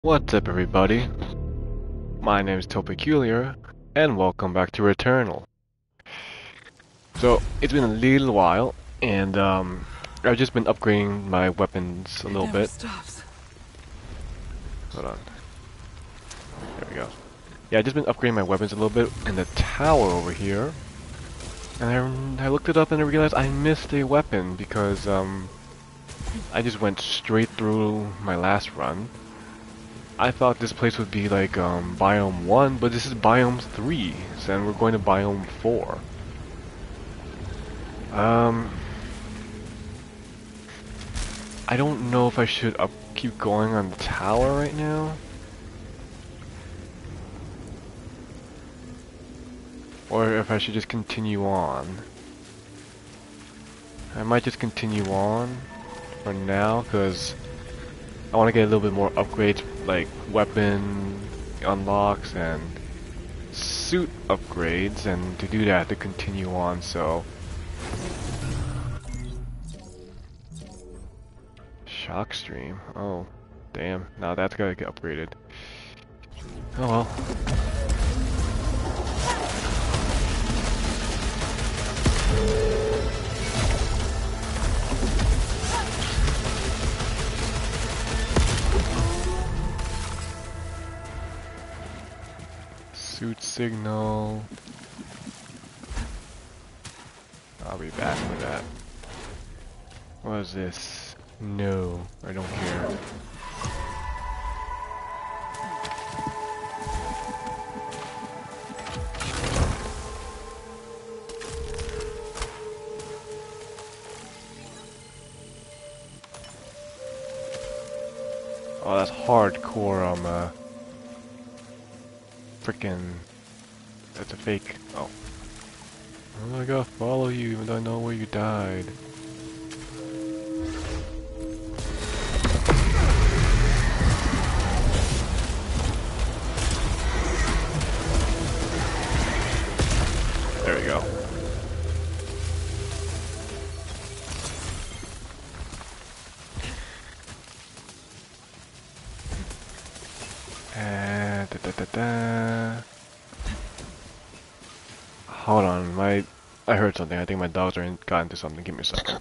What's up, everybody? My name is Topeculiar, and welcome back to Returnal. So, it's been a little while, and I've just been upgrading my weapons a little bit. Stops. Hold on. There we go. Yeah, I've just been upgrading my weapons a little bit in the tower over here. And I looked it up and I realized I missed a weapon because, I just went straight through my last run. I thought this place would be like biome 1, but this is biome 3, so and we're going to biome 4. I don't know if I should keep going on the tower right now, or if I should just continue on. I might just continue on for now, because I want to get a little bit more upgrades, like weapon unlocks and suit upgrades, and to do that, to continue on, so... Shock stream? Oh, damn. Now that's gotta get upgraded. Oh well. Suit signal. I'll be back for that. What is this? No, I don't care. Oh, that's hardcore, frickin'... That's a fake. Oh. I gotta follow you even though I know where you died. There we go. Hold on, I heard something. I think my dogs got into something. Give me a second.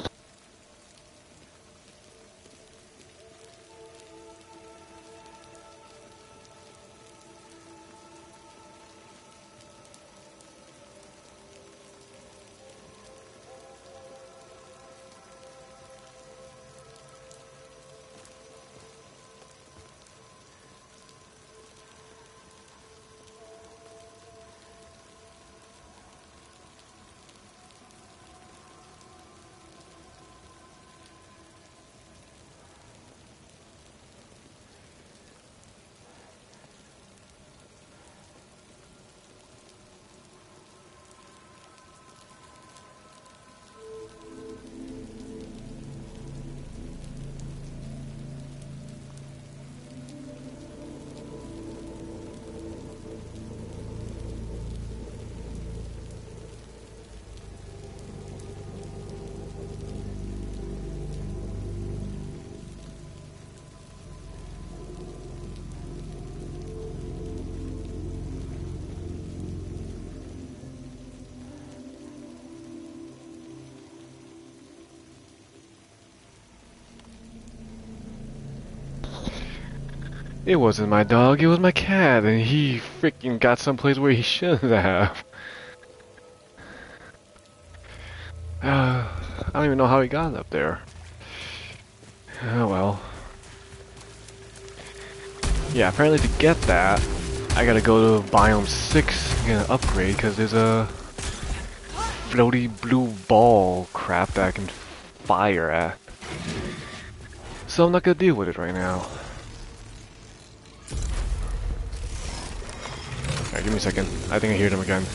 It wasn't my dog, it was my cat, and he freaking got someplace where he shouldn't have. I don't even know how he got up there. Oh well. Yeah, apparently to get that, I gotta go to biome 6 and get an upgrade, because there's a floaty blue ball crap that I can fire at. So I'm not gonna deal with it right now. Alright, give me a second. I think I hear them again.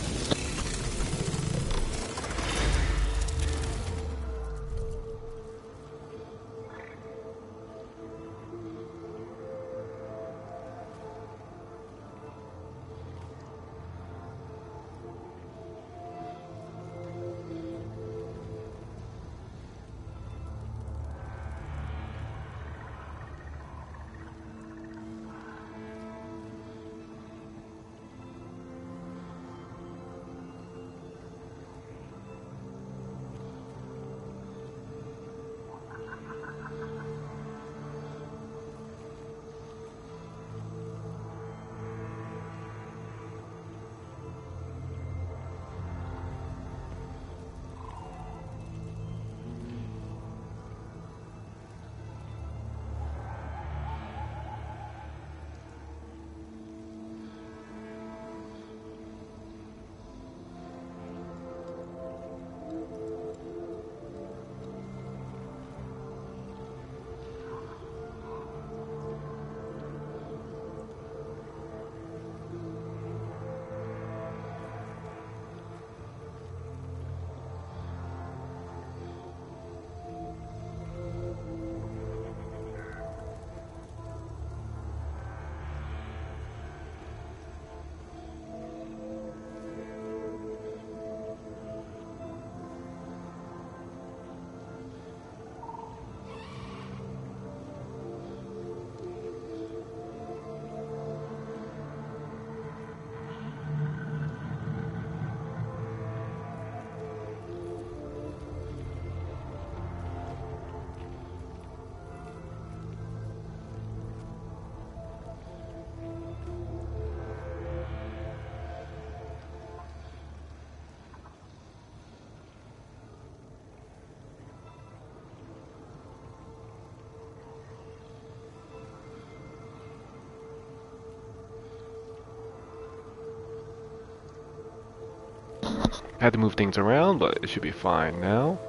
I had to move things around, but it should be fine now.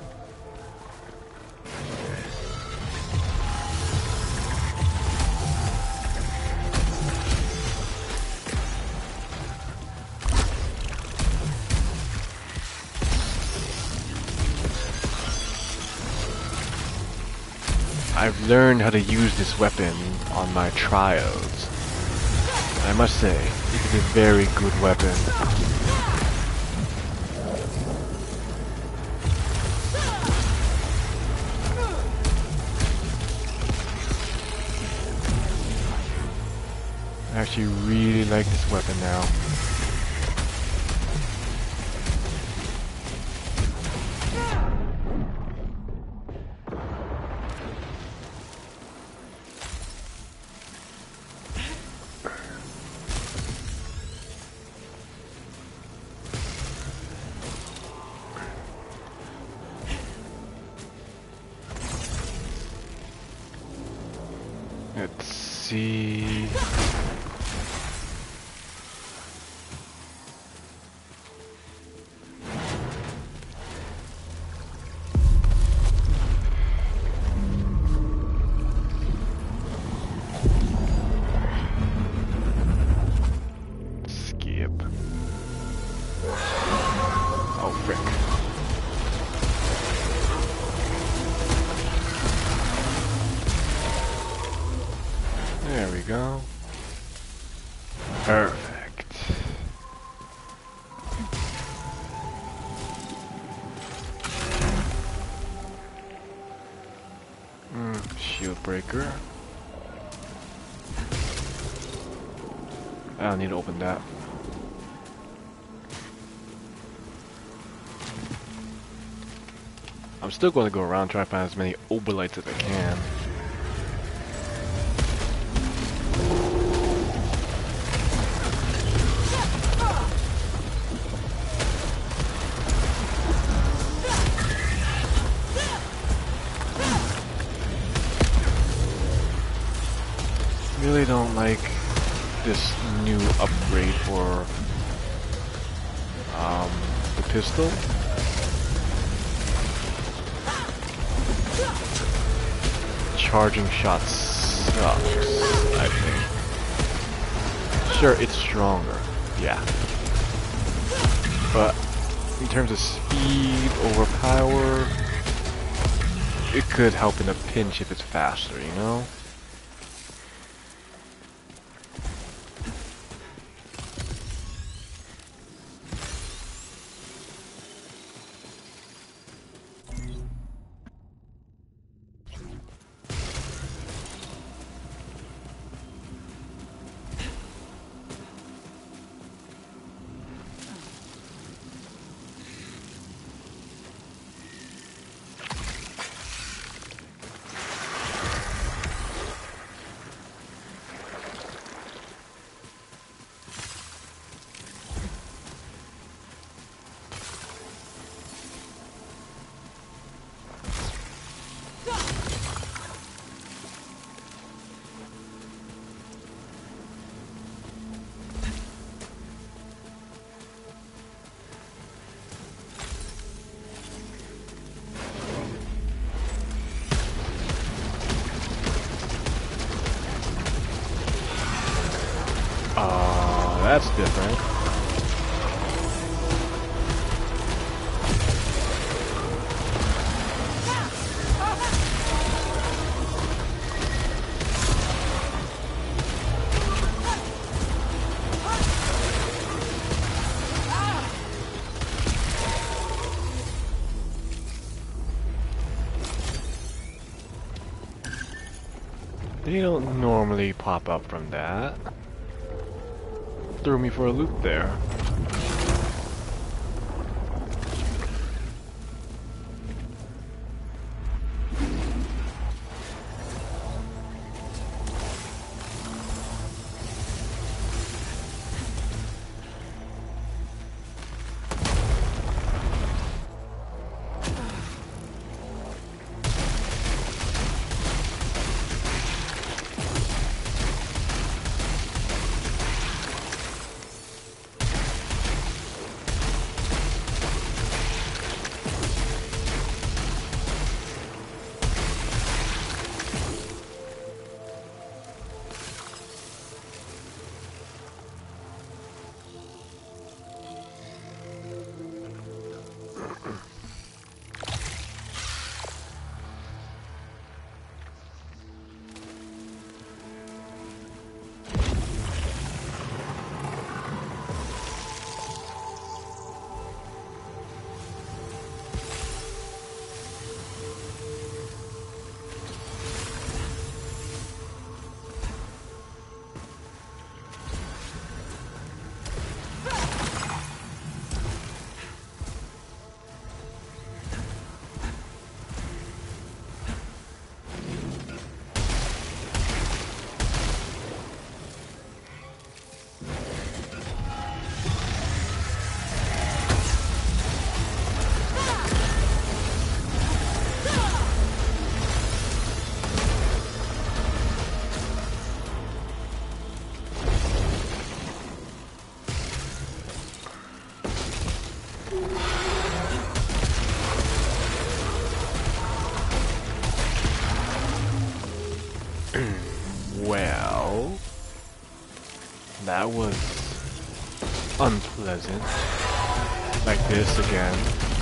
I've learned how to use this weapon on my trials. I must say, it is a very good weapon. I actually really like this weapon now. Let's see. Skip. Oh, frick. There we go. Perfect. Shield breaker. I don't need to open that. I'm still going to go around trying to find as many obolites as I can. Really don't like this new upgrade for the pistol. Charging shots sucks, I think. Sure, it's stronger, yeah. But in terms of speed over power, it could help in a pinch if it's faster, you know? That's different. They don't normally pop up from that. Threw me for a loop there. That was unpleasant. Like this again.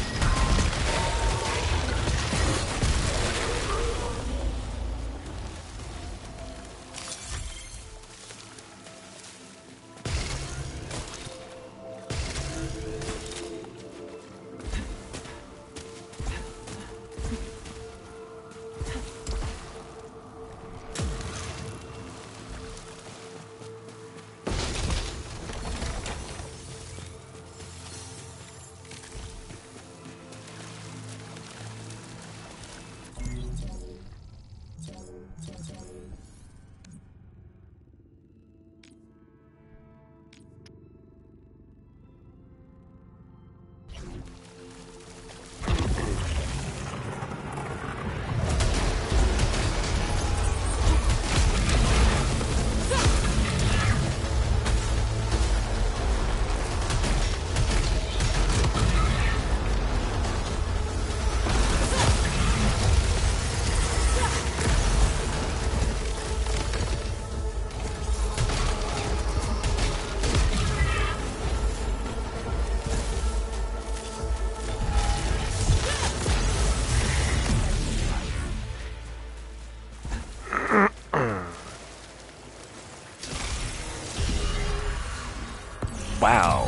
Wow.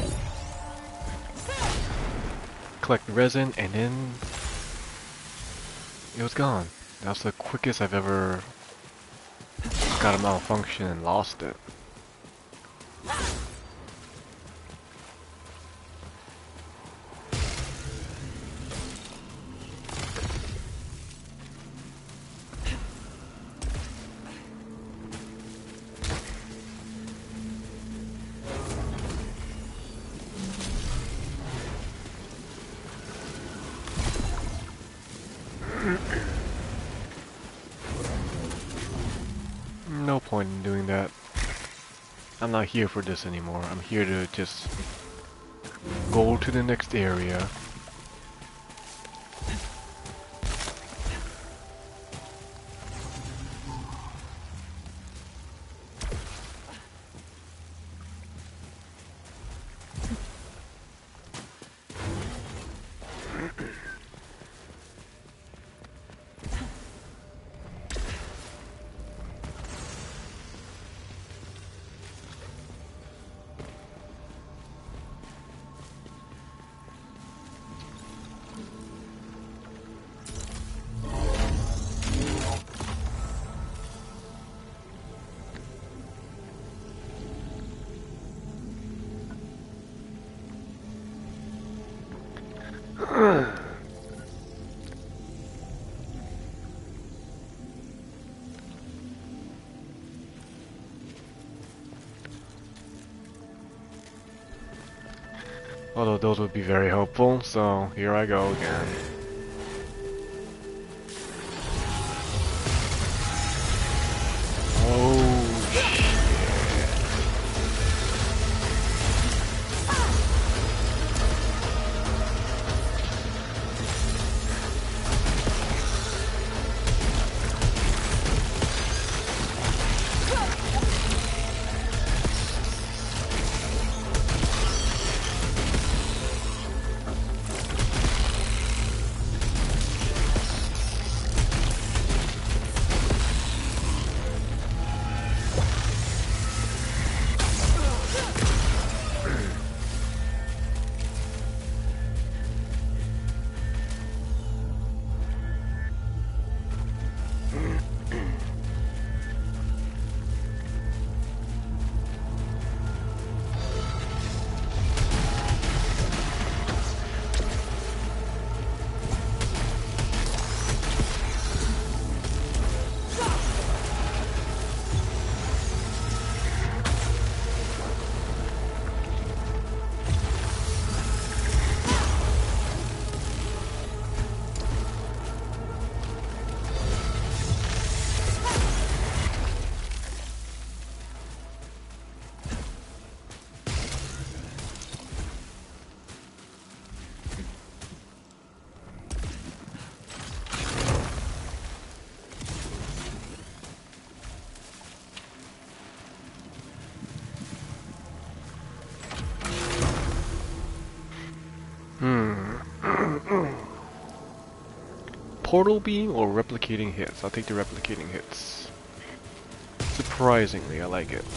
Collect resin and then it was gone. That's the quickest I've ever got a malfunction and lost it. No point in doing that. I'm not here for this anymore. I'm here to just go to the next area. Although those would be very helpful, so here I go again. Oh shit. portal beam or replicating hits? I'll take the replicating hits. Surprisingly, I like it.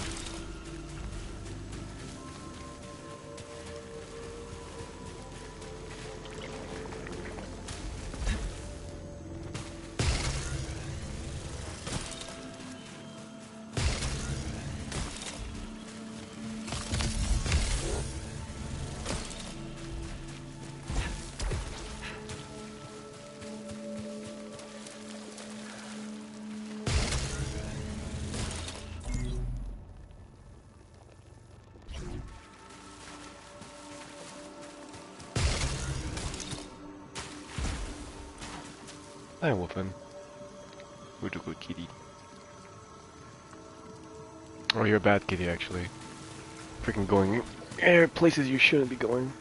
Hi, Wolfen. Who's a good kitty? Oh, you're a bad kitty, actually. Freaking going places you shouldn't be going.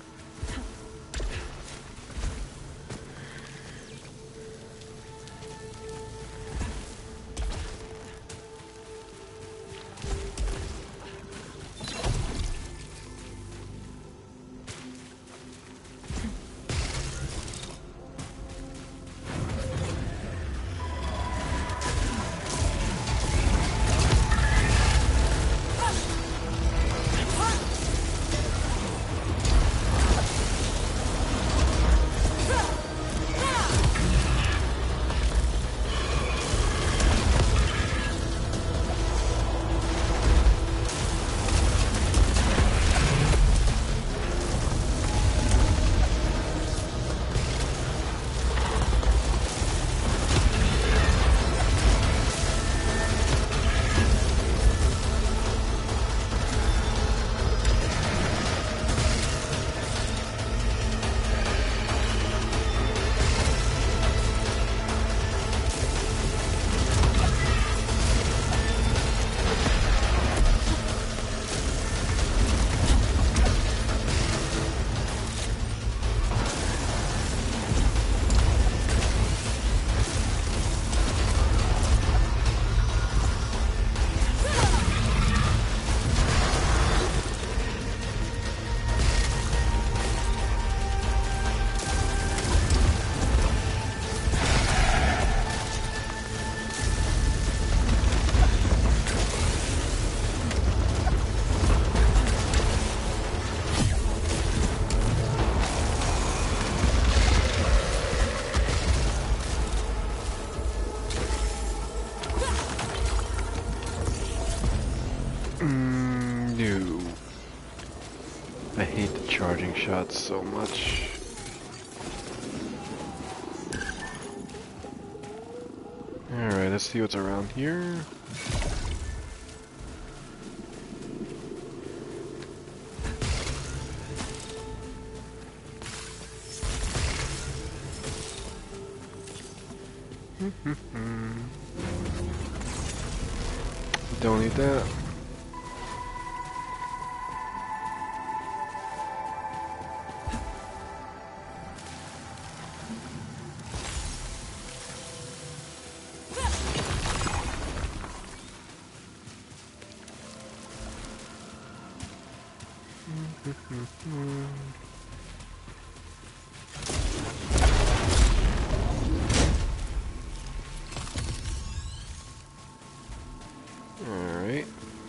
No. I hate the charging shots so much. Alright, let's see what's around here. Don't need that. Alright.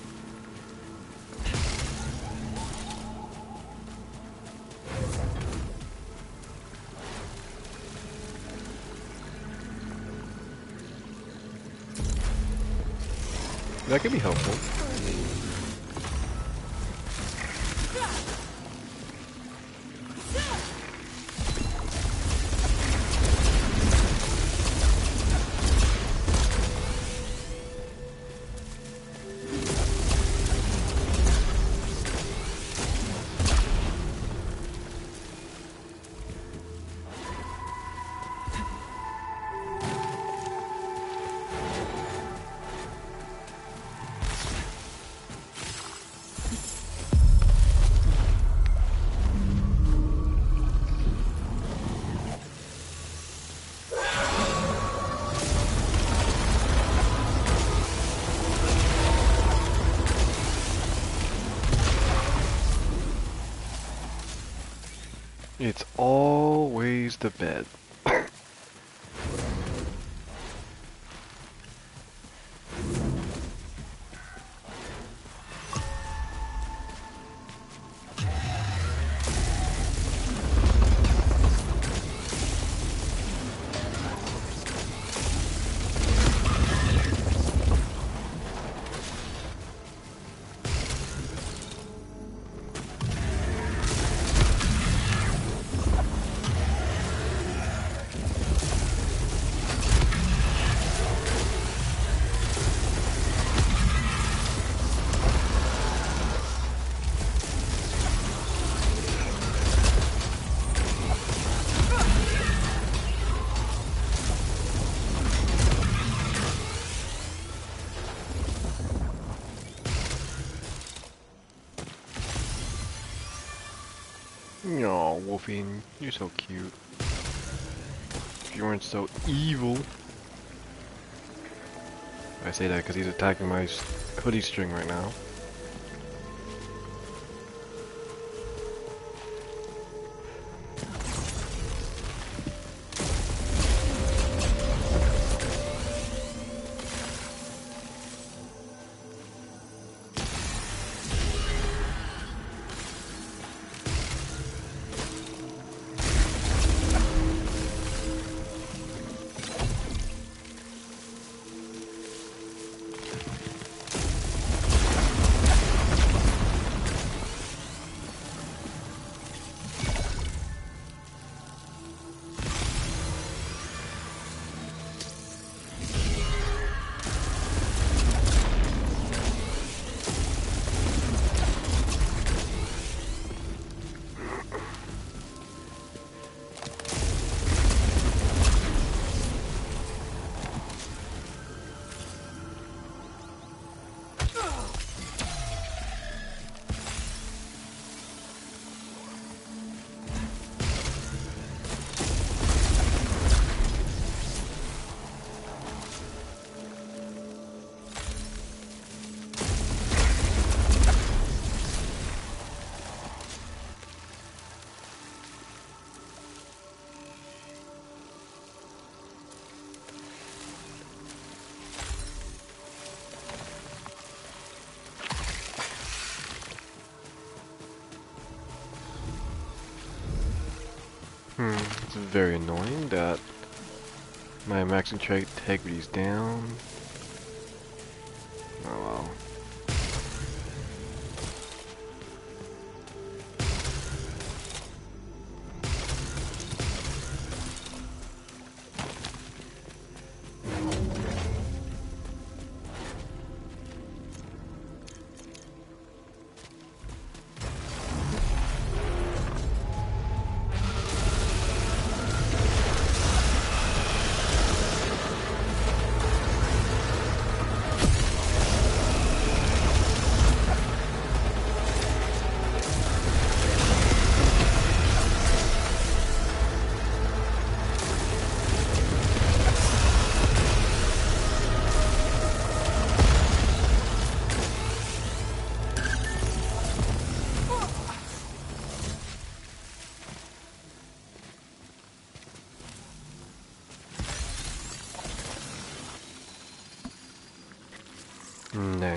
That could be helpful. It's always the bed. Aw, Wolfie, you're so cute. If you weren't so evil. I say that because he's attacking my hoodie string right now. It's very annoying that my max integrity is down. Oh well. Nah.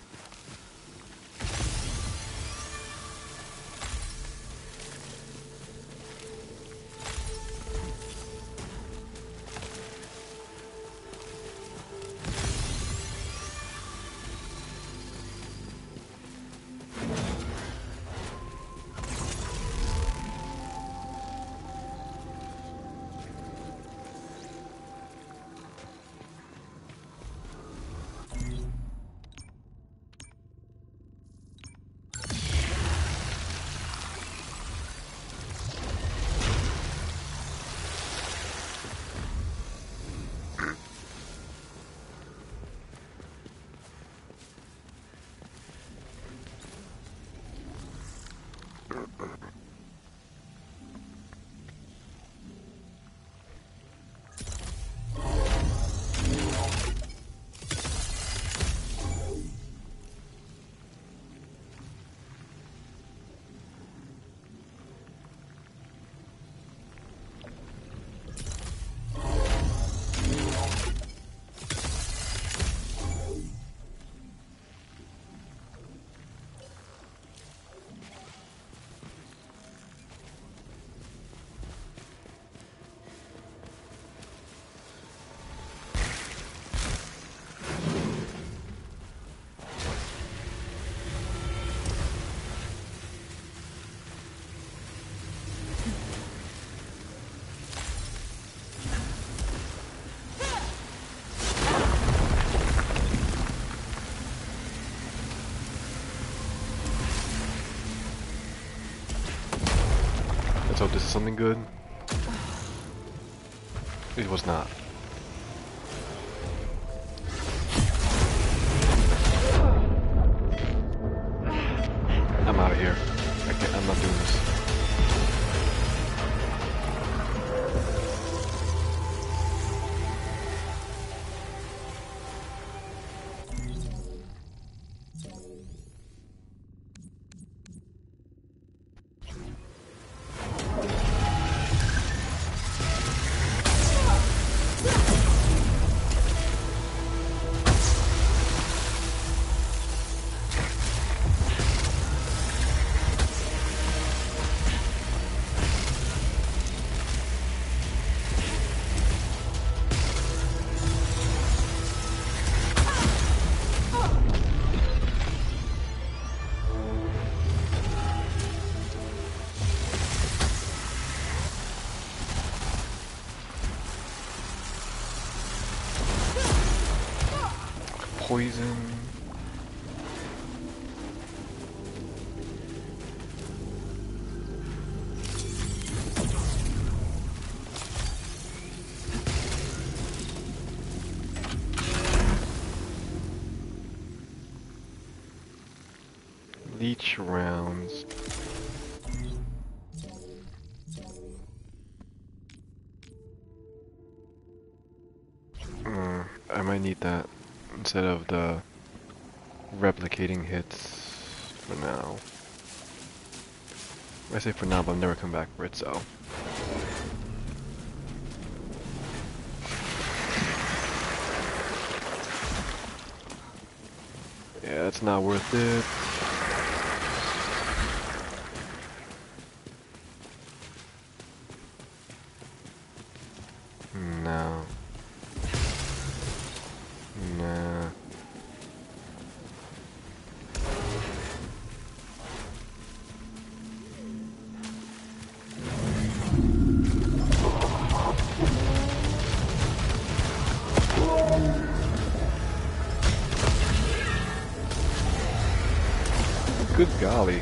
Let's hope this is something good. It was not. I'm out of here. I'm not doing this. Poison. Leech rounds. I might need that instead of the replicating hits for now. I say for now, but I'll never come back for it, so. Yeah, it's not worth it. No. Nah. Good golly.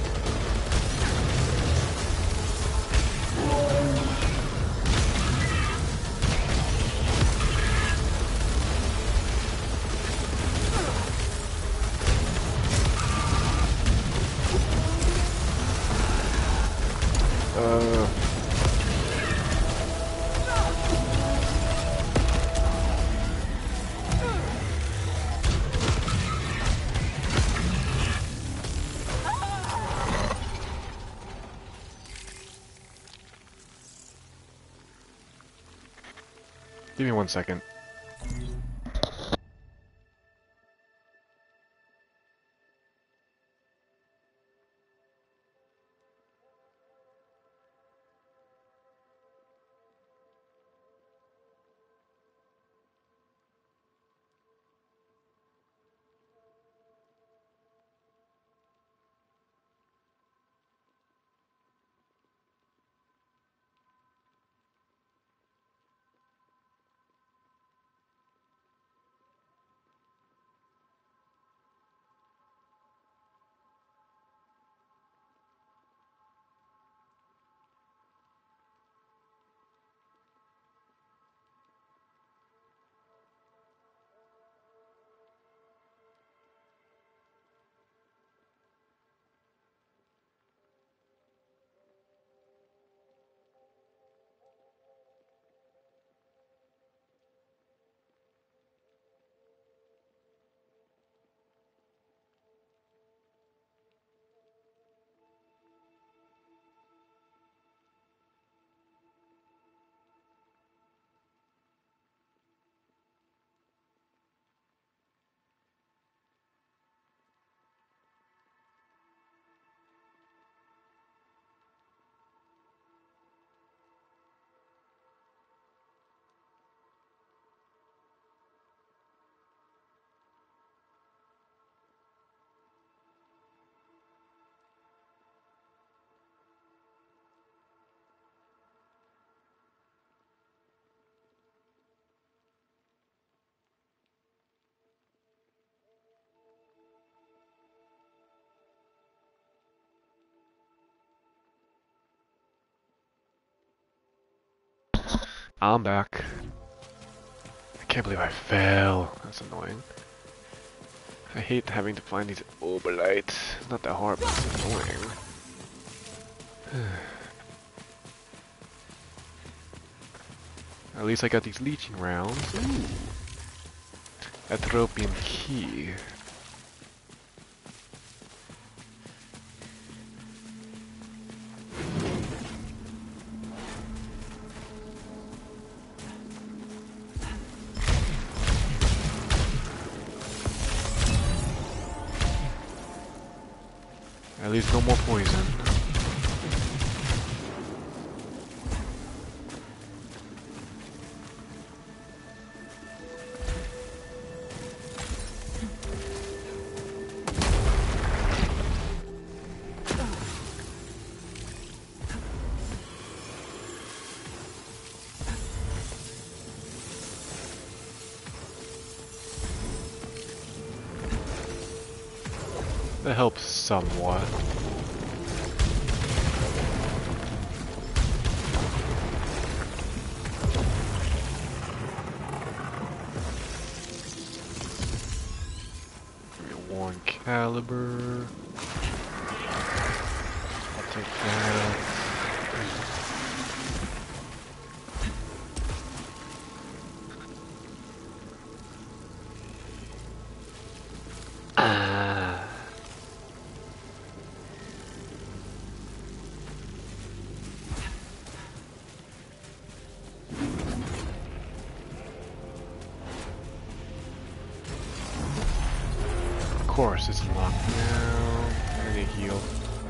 Give me 1 second. I'm back. I can't believe I fell. That's annoying. I hate having to find these obolites. It's not that hard, but it's annoying. At least I got these leeching rounds. Ooh. Atropium key. At least no more poison. That helps somewhat. Worn caliber. I'll take that. Of course, it's locked now. I need to heal.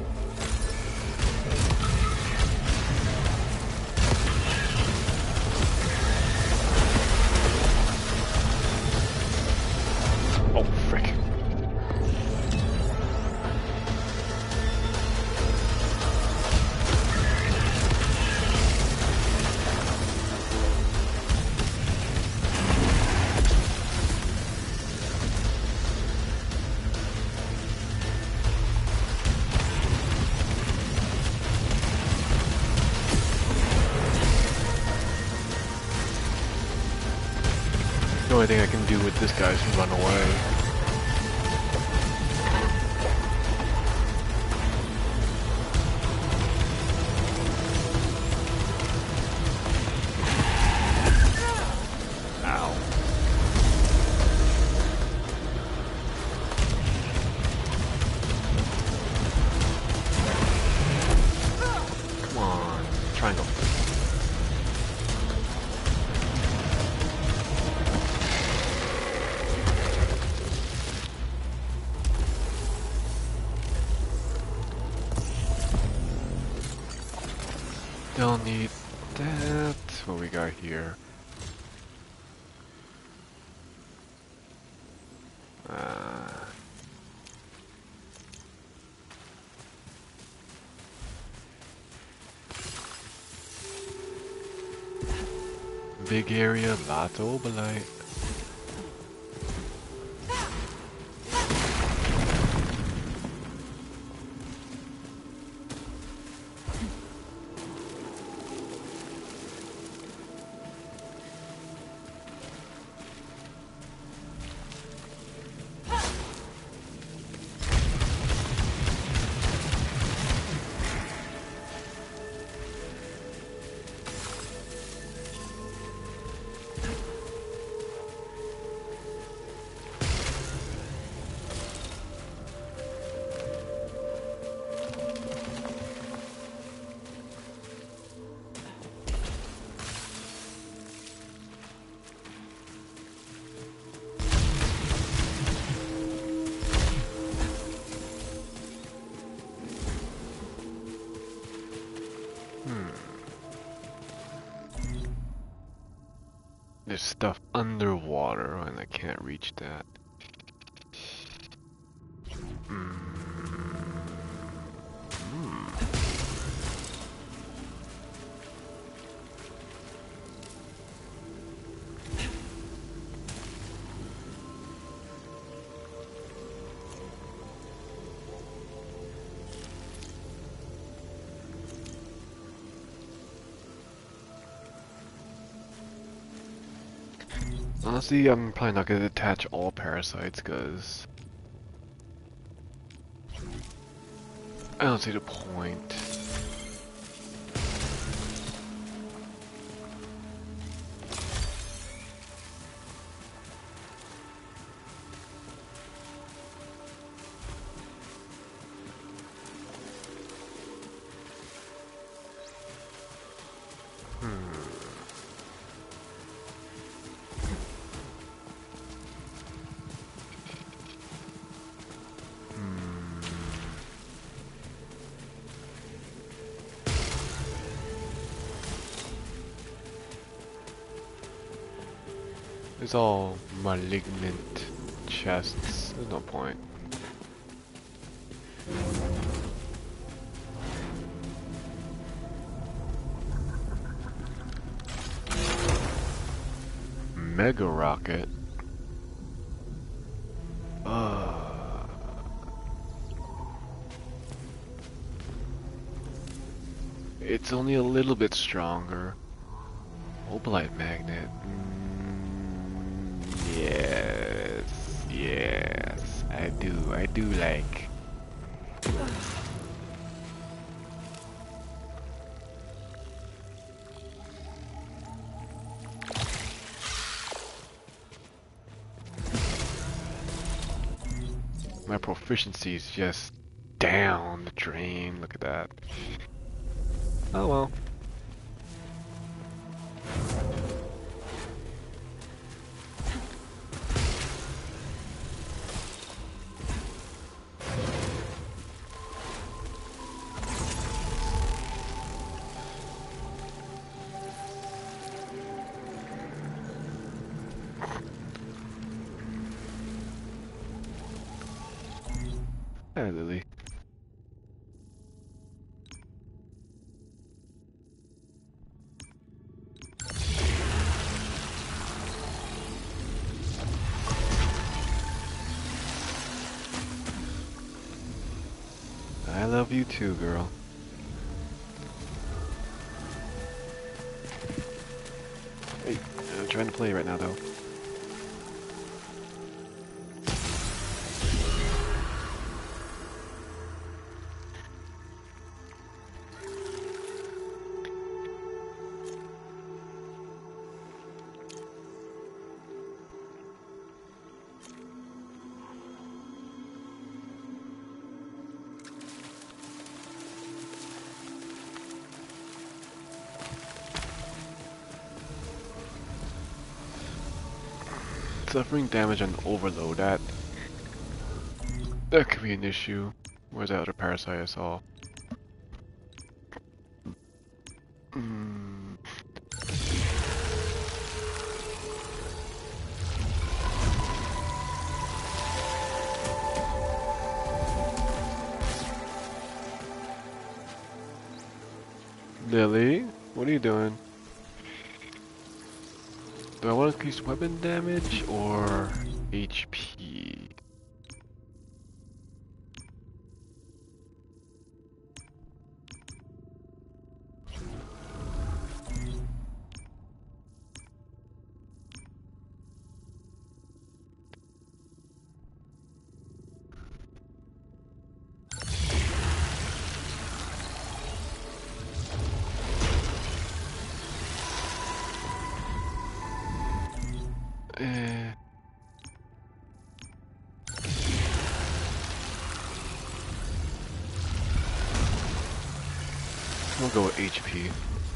Oh, frick. The only thing I can do with this guy is run away. Ow. Come on, triangle. Don't need that. What we got here? Big area, lots of obolite. There's stuff underwater and I can't reach that. Honestly, I'm probably not going to attach all parasites because I don't see the point. It's all malignant chests. There's no point. Mega rocket. It's only a little bit stronger. Opalite magnet. Yes, I do like. My proficiency is just down the drain. Look at that. Oh well. Hi, Lily. I love you too, girl. Hey, I'm trying to play right now, though. Suffering damage on overload, that could be an issue. Where's that other parasite I saw? Lily, what are you doing? Do I want to increase weapon damage or HP? We'll go with HP.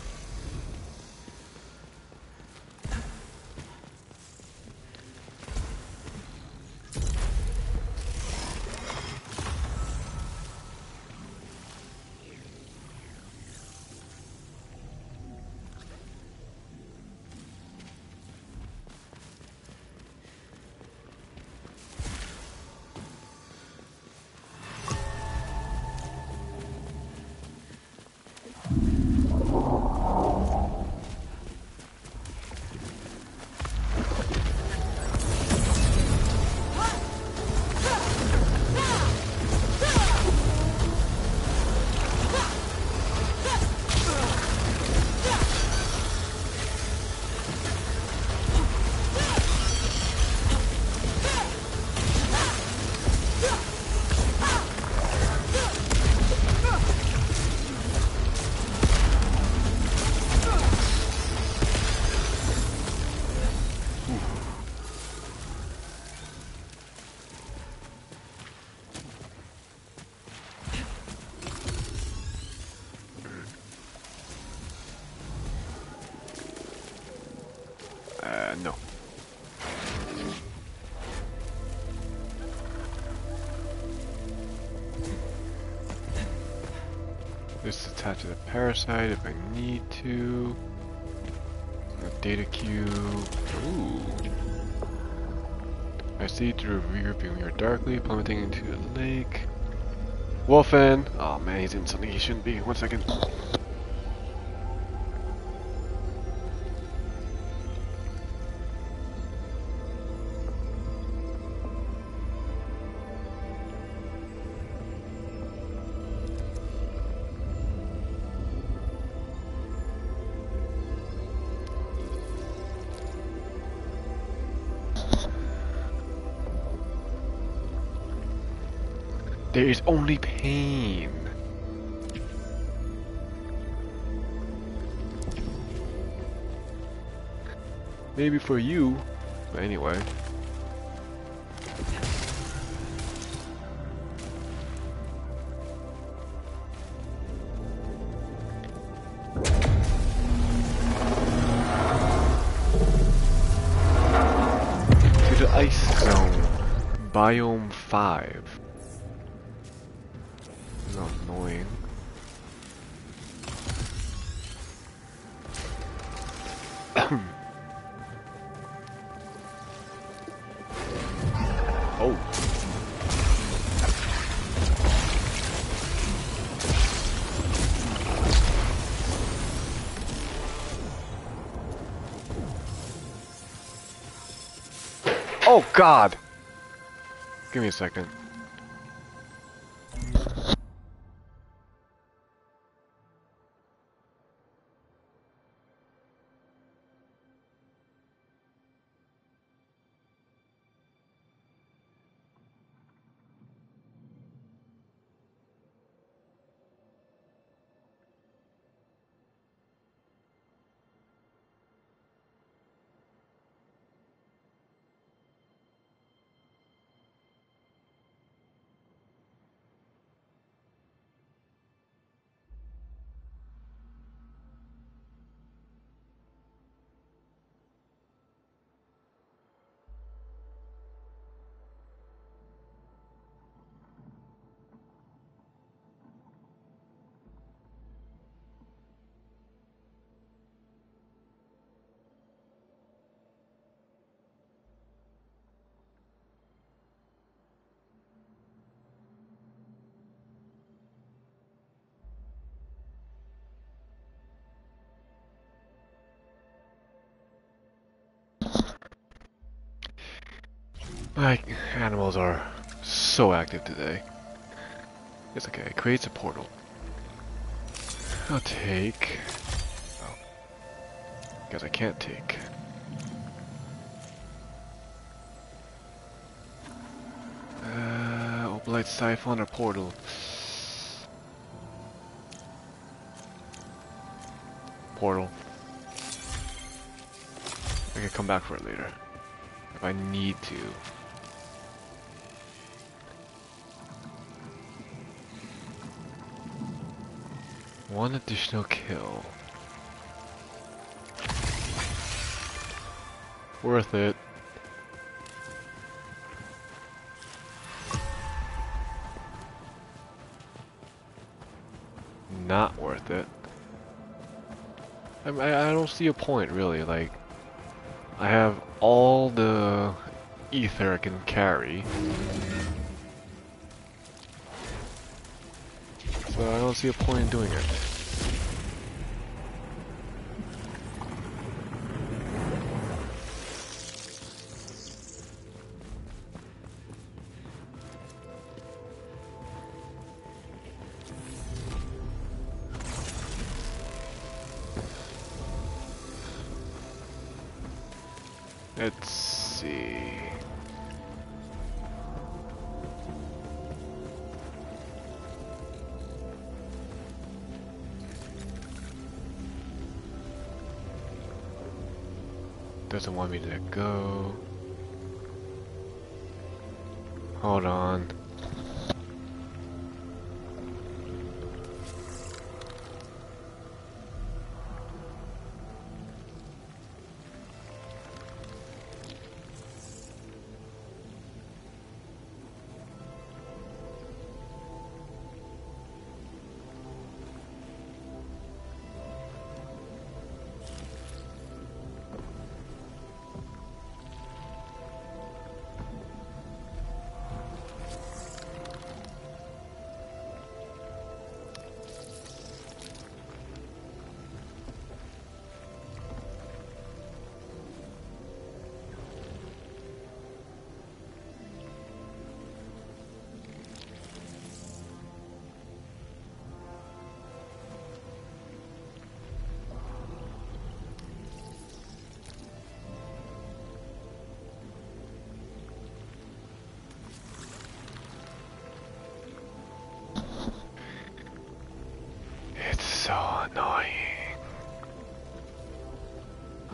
No. This is attached to the parasite if I need to. A data cube. Ooh. I see through a rear view mirror darkly, plummeting into the lake. Wolfen! Oh man, he's in something he shouldn't be. 1 second. There is only pain. Maybe for you, but anyway. To the ice zone, biome 5. Not annoying. Oh. Oh God! Give me a second. My animals are so active today. It's okay, it creates a portal. I'll take... Oh. Guess I can't take. Opalite Siphon or Portal? Portal. I can come back for it later. If I need to. One additional kill. Worth it. Not worth it. I don't see a point really, like I have all the ether I can carry. So I don't see a point in doing it. Let's see. Doesn't want me to go. Hold on.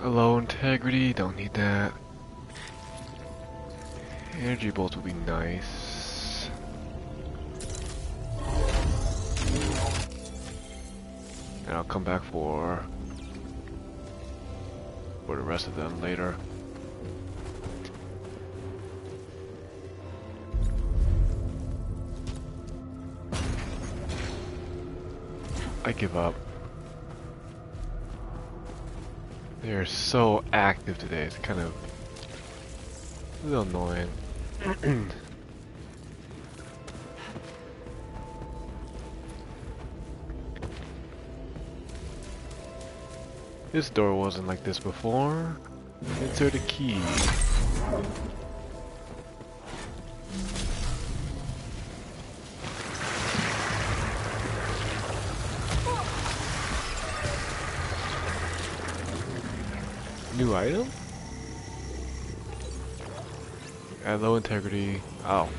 Low integrity, don't need that. Energy bolts would be nice. And I'll come back for the rest of them later. I give up. They're so active today, it's kind of a little annoying. This door wasn't like this before. Insert a key. New item? At low integrity. Oh.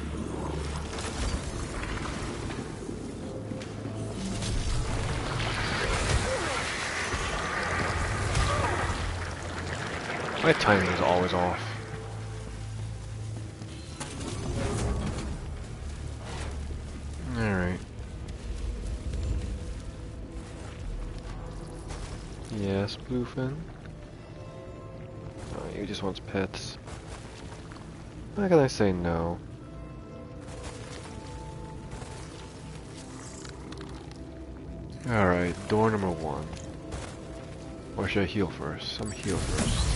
My timing is always off. Alright. Yes, Bluefin. Oh, he just wants pets. How can I say no? Alright, door number 1. Or should I heal first? I'm heal first.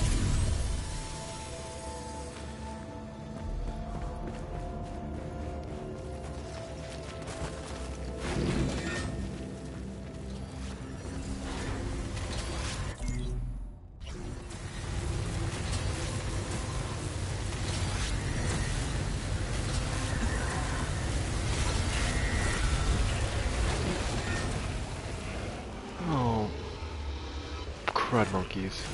Crud monkeys.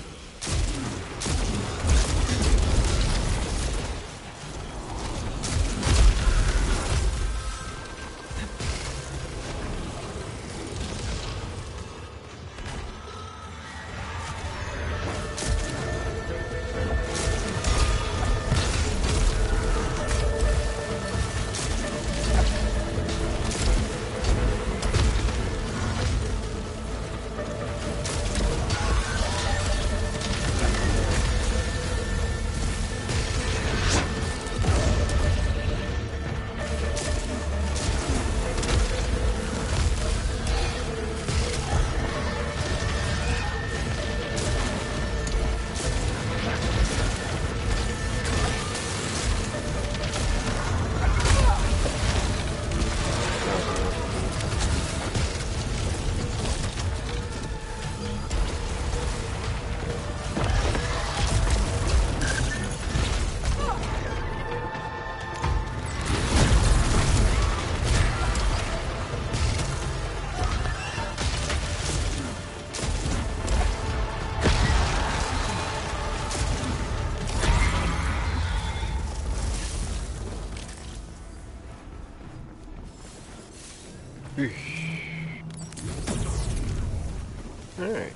Alright.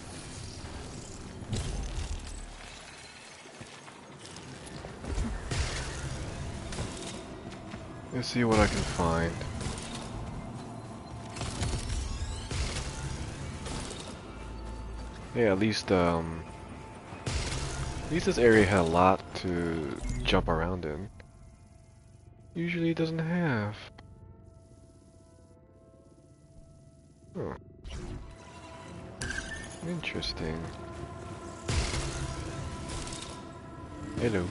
Let's see what I can find. Yeah, at least this area had a lot to jump around in. Usually it doesn't have. Oh. Interesting. Hello.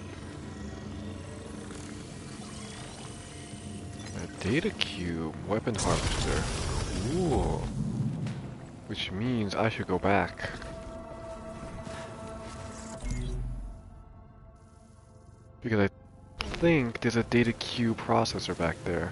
A data cube, weapon harvester. Ooh. Which means I should go back. Because I think there's a data cube processor back there.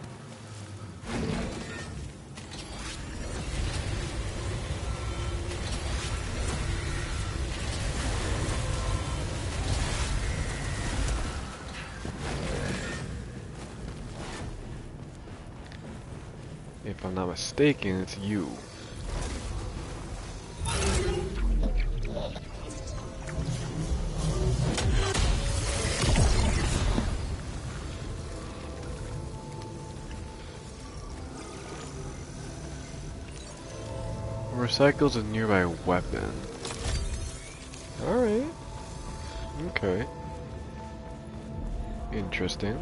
If I'm not mistaken, it's you. recycles a nearby weapon. Alright. Okay. Interesting.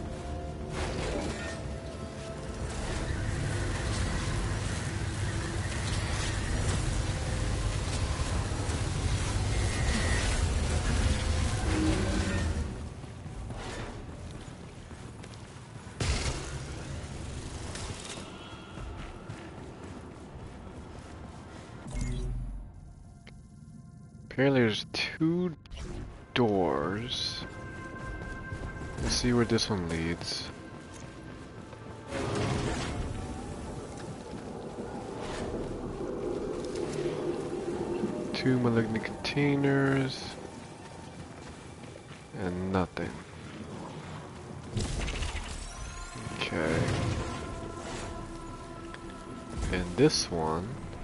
Apparently there's 2 doors. Let's see where this one leads. Two malignant containers. And nothing. Okay. And this one.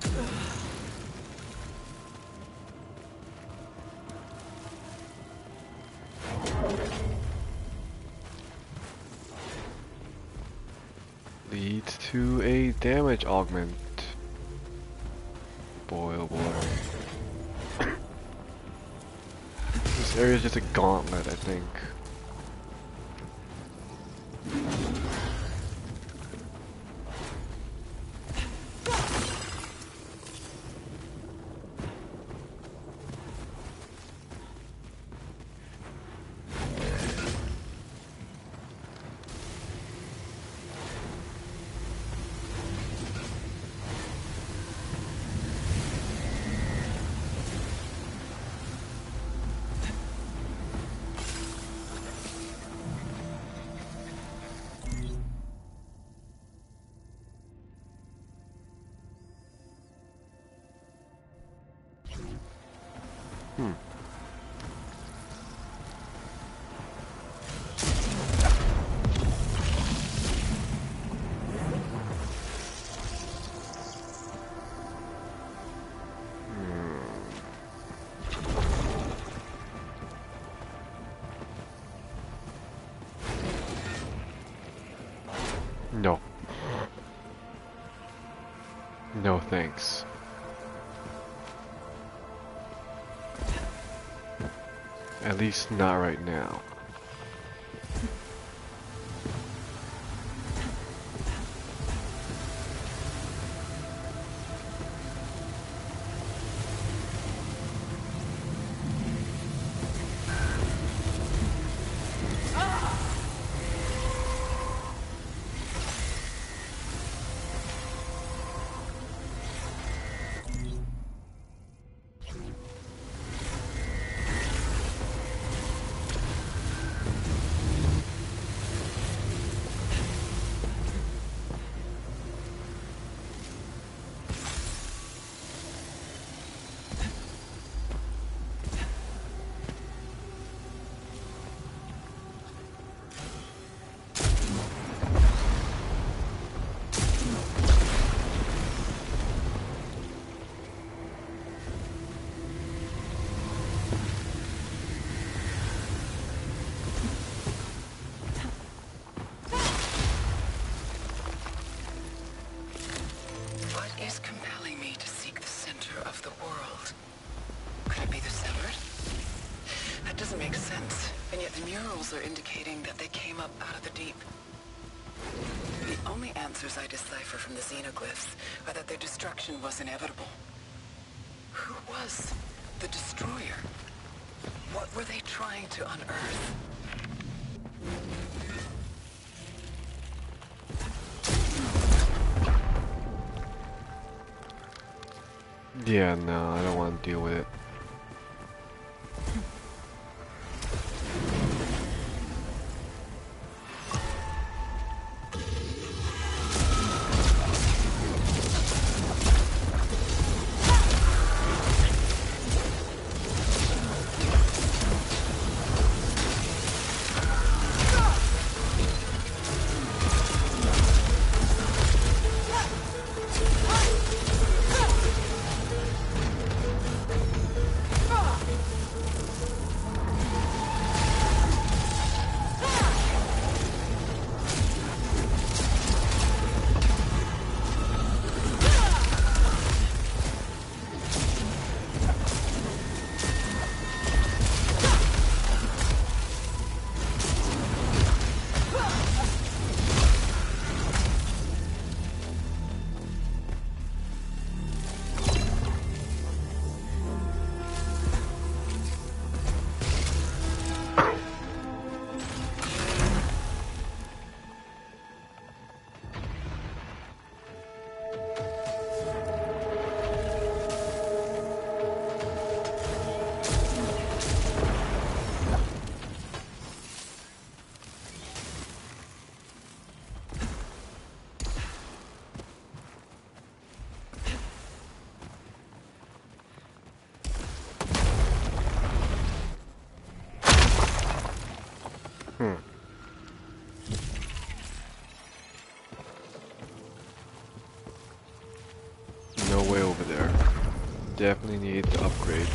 Leads to a damage augment. Boy, oh boy. This area is just a gauntlet, I think. No. No thanks. At least not right now. Are indicating that they came up out of the deep. The only answers I decipher from the xenoglyphs are that their destruction was inevitable. Who was the destroyer? What were they trying to unearth? Yeah, no, I don't want to deal with it. definitely need to upgrade.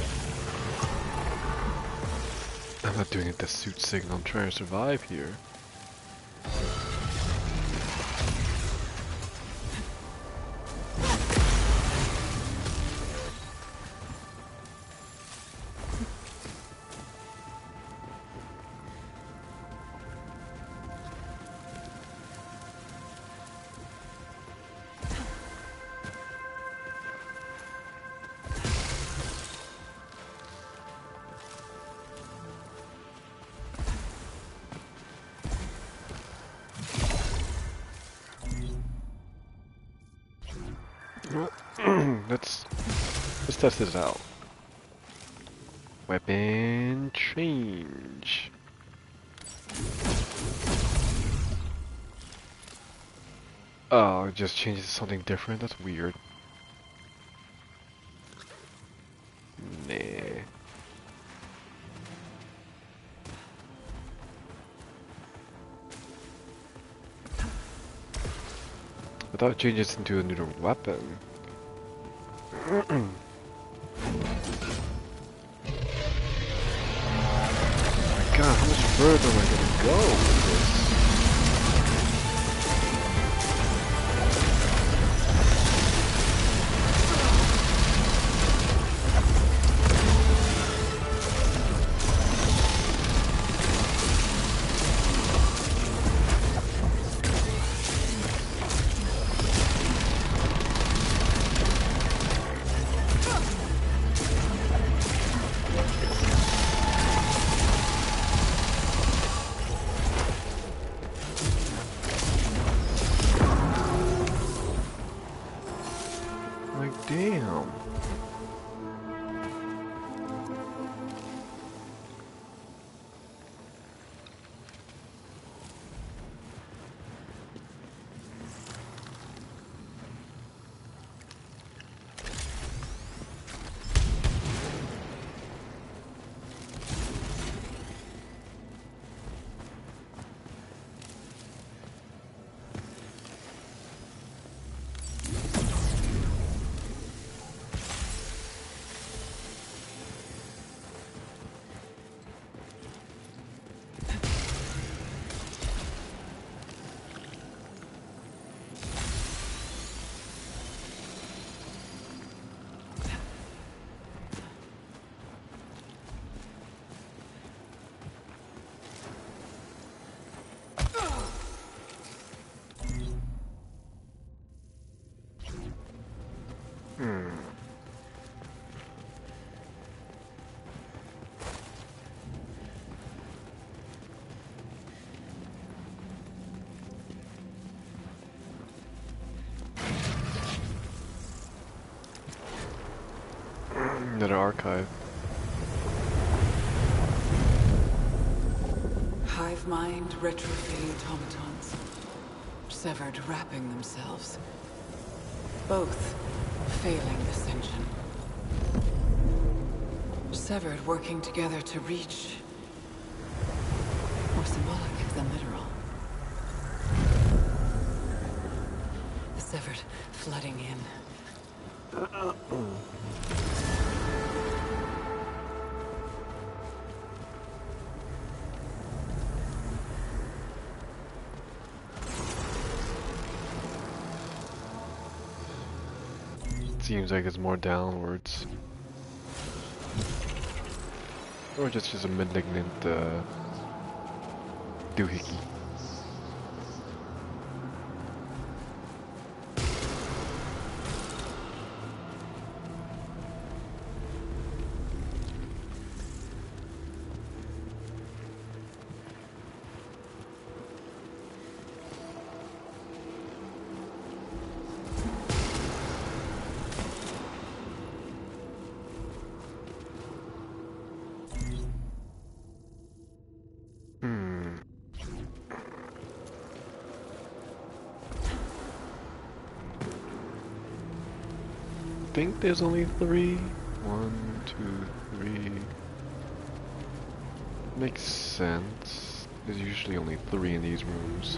I'm not doing it the suit signal, I'm trying to survive here. let's test this out. Weapon change. Oh, it just changes to something different? That's weird. Nah. I thought it changes into a new weapon. Oh my god, how much further am I gonna go with this? Like, damn. Another archive. Hive mind retrofitting automatons. Severed wrapping themselves. Both failing ascension. Severed working together to reach. More symbolic than literal. The severed flooding in. Seems like it's more downwards. Or just a malignant doohickey. I think there's only 3. 1, 2, 3. Makes sense. There's usually only 3 in these rooms.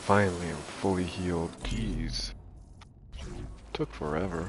Finally, I'm fully healed. Jeez. Took forever.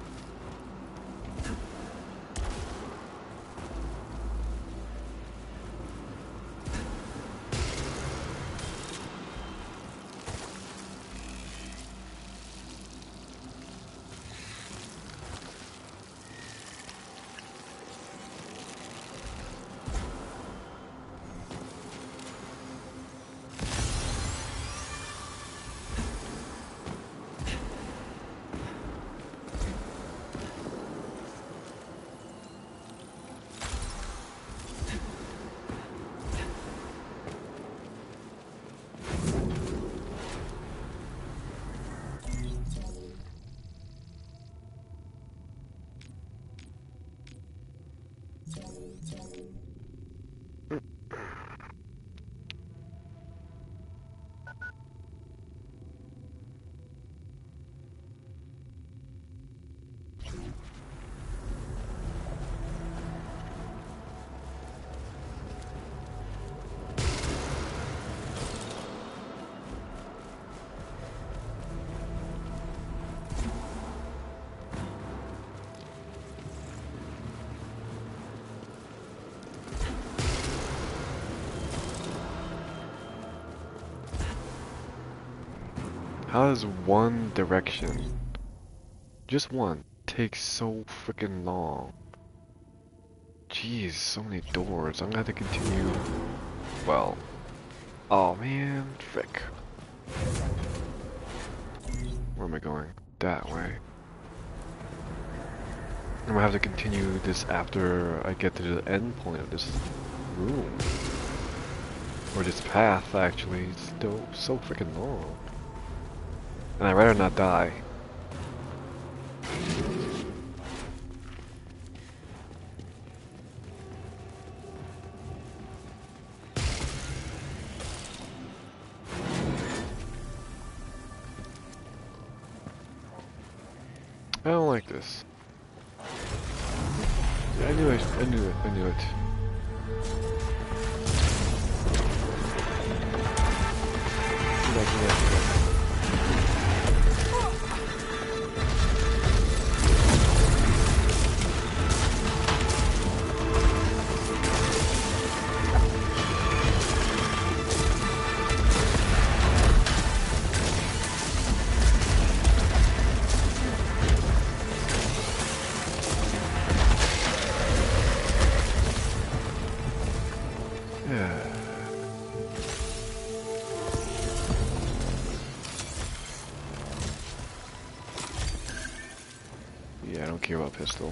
How does one direction, just one, take so freaking long? Jeez, so many doors. I'm gonna have to continue. Well, oh man, frick. Where am I going? That way. I'm gonna have to continue this after I get to the end point of this room. Or this path, actually. It's still so freaking long. And I'd rather not die. I don't like this. Yeah, I knew it. Yeah, I don't care about pistol.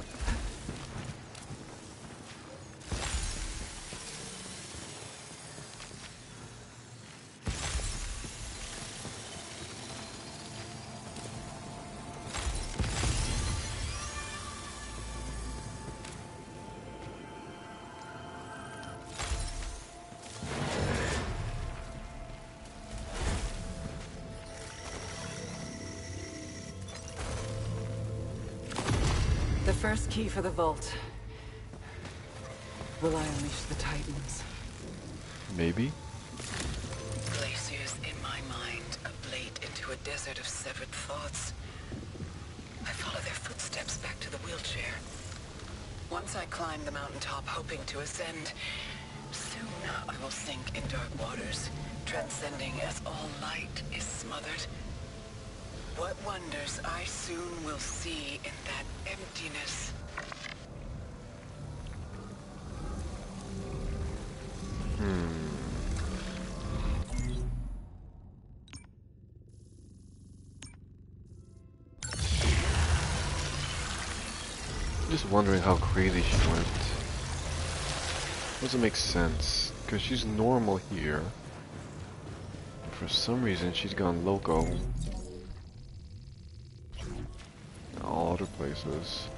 The first key for the vault. Will I unleash the Titans? Maybe? Glaciers in my mind ablate into a desert of severed thoughts. I follow their footsteps back to the wheelchair. Once I climb the mountaintop hoping to ascend, soon I will sink in dark waters, transcending as all light is smothered. What wonders I soon will see in that emptiness. Just wondering how crazy she went. Doesn't make sense, because she's normal here. For some reason, she's gone loco. All other places.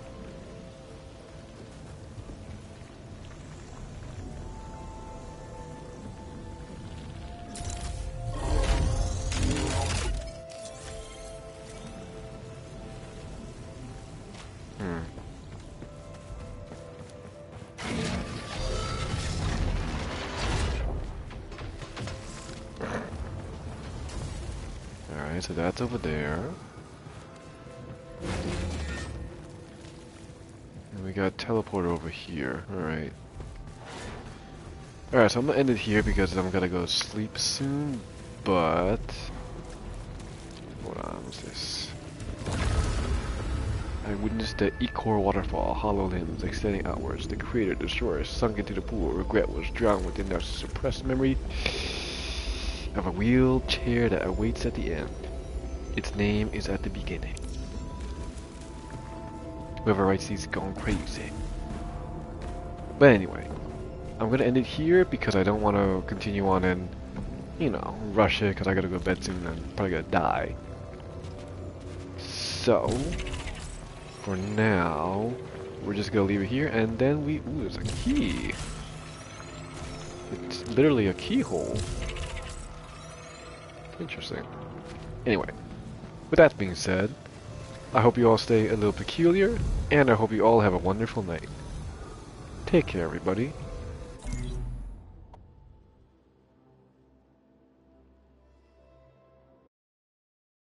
Alright, so that's over there. And we got teleporter over here. Alright. Alright, so I'm gonna end it here because I'm gonna go sleep soon, but... Hold on, what's this? I witnessed the Ecor waterfall, hollow limbs extending outwards. The creator, destroyer, sunk into the pool. Regret was drowned within their suppressed memory of a wheelchair that awaits at the end. Its name is at the beginning. Whoever writes these is gone crazy. But anyway, I'm gonna end it here because I don't want to continue on and, you know, rush it because I gotta go to bed soon and I'm probably gonna die. So, for now, we're just gonna leave it here and then ooh, there's a key. It's literally a keyhole. Interesting. Anyway, with that being said, I hope you all stay a little peculiar, and I hope you all have a wonderful night. Take care, everybody.